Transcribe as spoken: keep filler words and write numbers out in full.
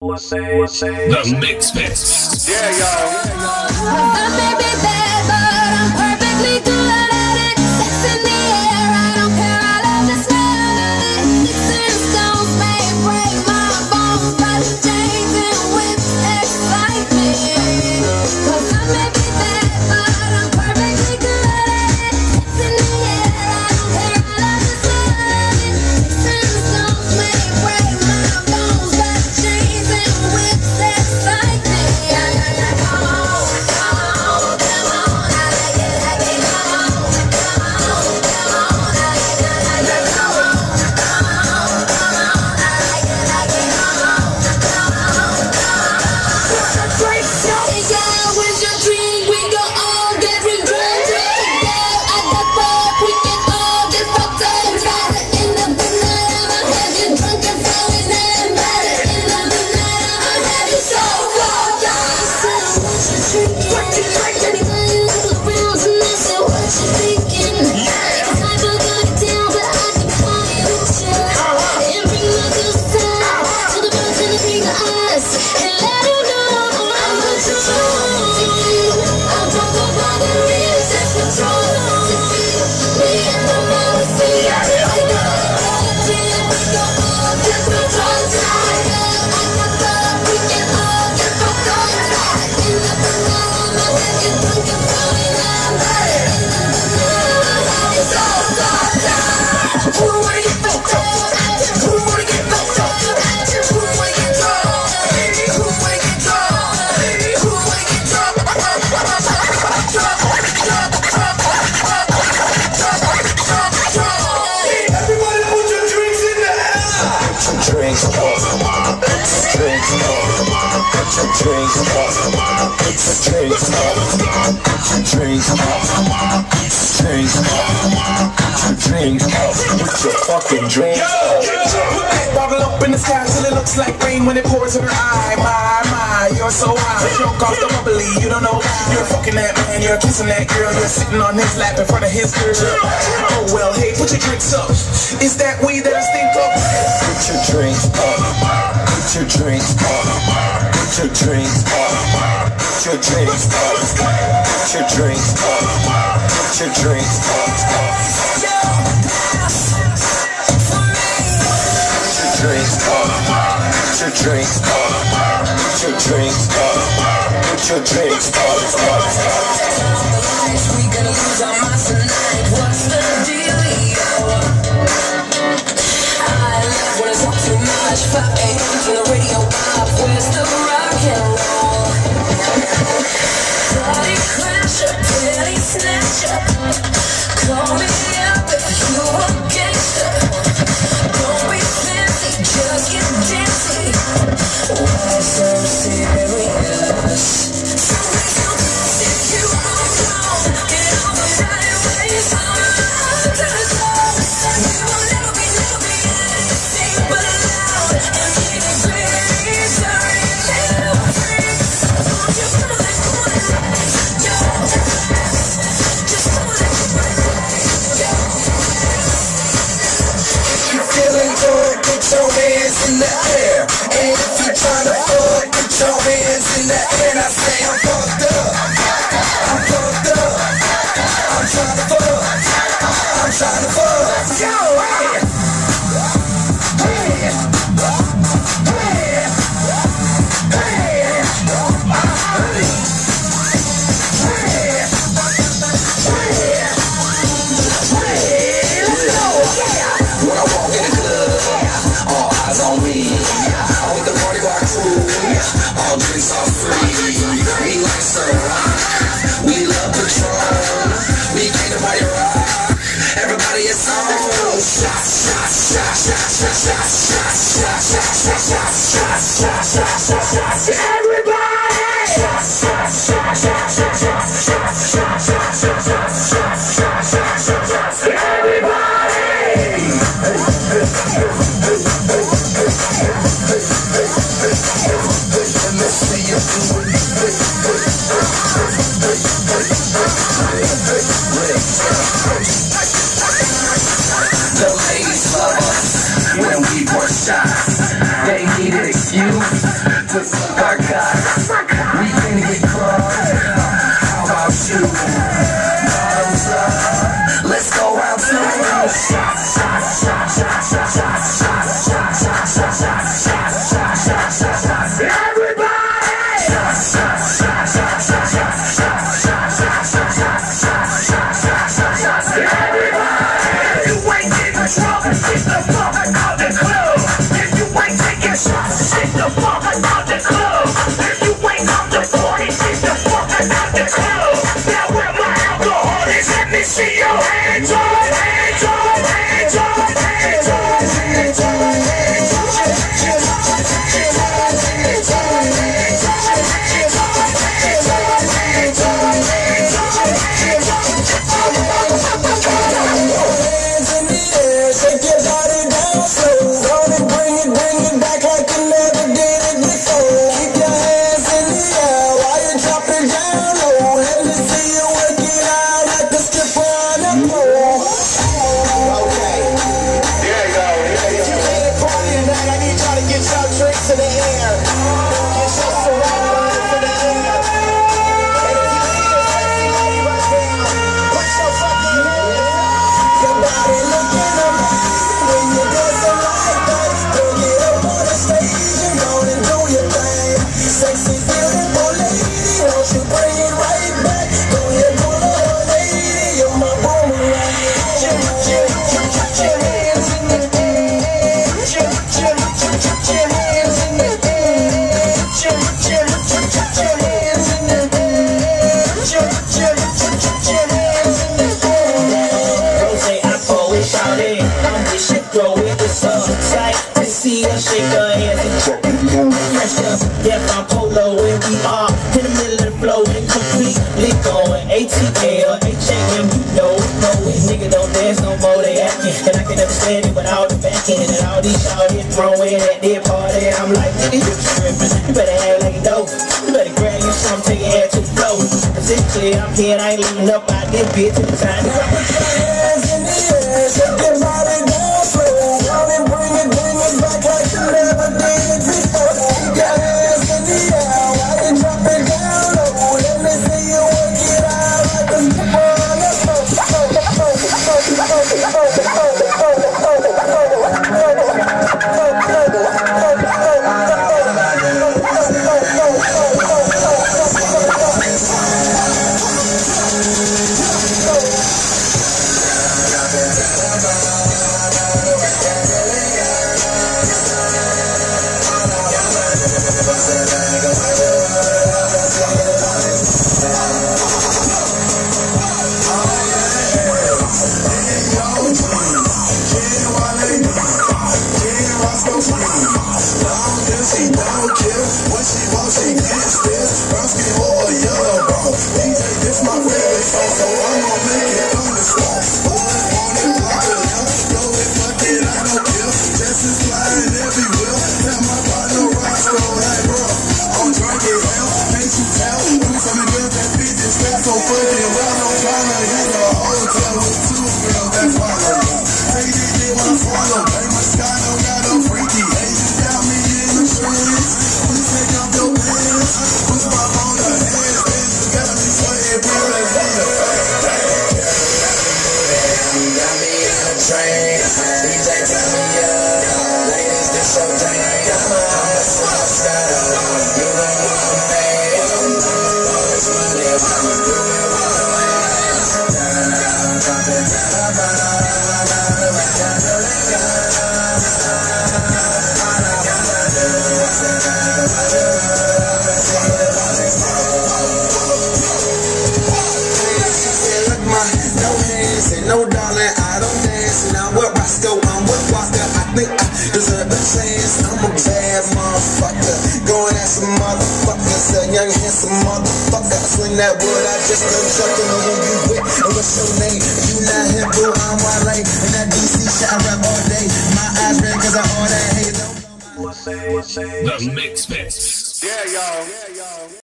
The Mix Fix. Yeah, y'all. I may be bad, but I'm perfectly good at it. Sex in the air, I don't care, I love the smell of it. Sticks and stones may break my bones, but chains and whips excite me. 'Cause I may be bad, but I'm perfectly good at it. Sex in the air, I don't care, I love the smell of it. Sticks and stones may break my bones, but chains and whips excite me. Come on, come on, come on, I like it, like it. Come on, come on, come on, I like it, like it. Come on, come on, come on, I like it, like it. Come on, come on, come on. Hey girl, where's your drink? We can all get drunk. Hey girl, I got pop, we can all get fucked up. Try to end up the night, I'ma have you drunk and flowing and bad. End up the night, I'ma have you so fucked up. What you drinking? What you drinking? And I said, what you thinking? Cause I forgot it down, but I can party with you. And bring my good side to the birds and the green eyes. And let them know I'm control. I'm drunk about the real sex control. Me and the policy. I got all the time. We go all get control. I got love. We can all get fucked up. In the night, I'ma have you drunk and flowing out. In the night, I'ma have you so fucked up. Who wanna get fucked up? Who wanna get fucked up? Who wanna get drunk? Who wanna get drunk? Who wanna get drunk? Drunk, drunk, drunk, drunk, drunk, drunk, drunk. Everybody put your drinks in the air. Put your drinks up. Put your drinks up. Put your drinks up. Put your drinks up. Put your drinks up. Drinks up. Put your drinks up. Put your fucking drinks up. Put that bottle up in the sky till it looks like rain when it pours in her eye. My, my, you're so high. Drunk off the bubbly, you don't know. You're fucking that man, you're kissing that girl. You're sitting on his lap in front of his girl. Oh well, hey, put your drinks up. Is that weed that I stink up? Put your drinks up. Put your drinks up. Put your drinks up. Put your drinks up. Put your drinks up. Put your drinks up. Put your drinks up. Put your drinks up. Put your drinks up. Put your drinks up. We gonna lose our minds tonight. What's the dealio? I love when it's all too much. five a m from the radio up. Where's the rock and roll? Party crasher, petty snatcher. Call me up if you a gangster. Don't be fancy, just get dancy. Why so serious? So serious if you are wrong. Get on the right ways, on to the top. You will never be, never be anything but loud. And need a great sorry, little freaks. Won't you come on, come on, yo. Just come on, yo. If you feeling good, put your hands in the air. And if you tryna fuck, put your hands in the air. And I say I'm fucked up. I'm fucked up. I'm tryna fuck. I'm tryna fuck. Yo, hey. Hey. Hey. Hey. When I walk in the club, all eyes on me. I'm with the party rock crew. All drinks are free. We like some rock. We love Patron. We came to party rock. Everybody is on. Shots, shots, shots, shots, shots, shots, shots, shots, shots, shots, shots, shots, shots, shots, shots. Everybody. Shots, shots, shots, shots, shots, shots, shots, shots, shots, shots, shots, shots, shots, shots, shots. Everybody. Let's see you do it. The ladies love us when we pour shots. They need an excuse. to suck our guts. We finna get close. How about you? Bottoms up. Let's go round two. Shots, shots, shots, shots, shots, shots, shots, shots, shots, shots, shots, shots, shots, shots, shots, shots. Everybody! Shots, shots, shots, shots, shots, shots, shots, shots, shots, shots, shots, shots, shots, shots, shots. Everybody! You ain't getting drunk, get the fuck out the club. If you ain't taking shots, get the fuck out the club. If you ain't out the party, get the fuck out the club. Now where my alcohol is, let me see your hands up, hands up, hands up, hands up, hands up, hands up. Throwing at their party, I'm like, nigga, you trippin'. You better act like you know. You better grab you something, take your ass to the floor. Cause it's clear, I'm here, I ain't leaving up out this bitch till the time. Put your hands in the air, shake your body down slow. Come and bring it, bring it back like you never did before. Keep your hands in the air, while you drop it down low. Let me see you work it out like a stripper on the floor. No darling, I don't dance. Now with Roscoe, I'm with Walker. I think I deserve a chance. I'm a bad motherfucker, going at some motherfuckers. A young handsome motherfucker. I swing that wood, I just go chucking on who you with. And what's your name? You not him, boo, I'm Wale. And that D C shit I rap all day. My eyes red cause I all that hate. The Mix Fix. Yeah, y'all. Yeah, y'all.